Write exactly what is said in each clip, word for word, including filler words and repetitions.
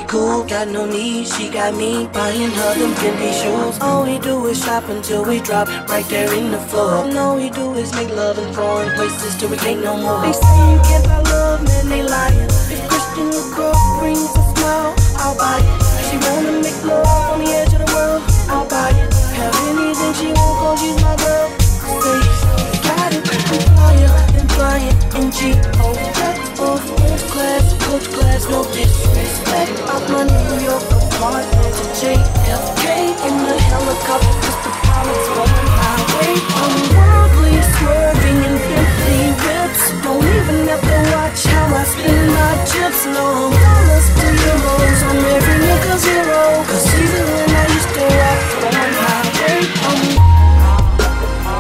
cool, got no need. She got me buying her them Fendi shoes. All we do is shop until we drop right there in the floor. And all we do is make love in foreign places till we can't no more. They say you can't buy love, man, they lying. If Christian girl brings a smile, I'll buy it. She wanna make love on the edge of the world, I'll buy it. Have anything she want, cause she's my girl. Say, got it, I'm flyer, then flying in G O. Jet off, first class, coach class, no disrespect. Out my New York apartment to J F K. In the helicopter, just the pilots on the highway. I'm worldly, swerving in Bentley whips. Don't even have to watch how I spend my chips. No dollars to euros, I'm every nigga zero. Cause even when I used to rock on the highway, I'm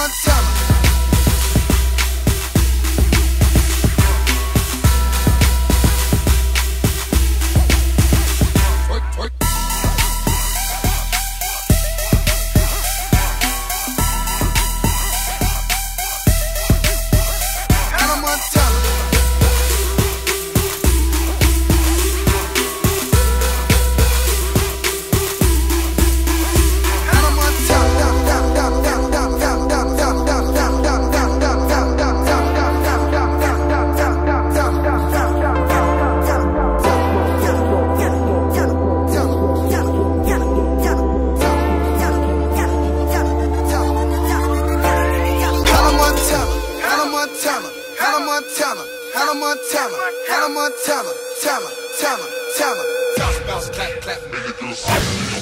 Montana. Hannah Montana, Hannah Montana, Tana, Tana, Tana. Bounce, bounce, clap, clap, make it go.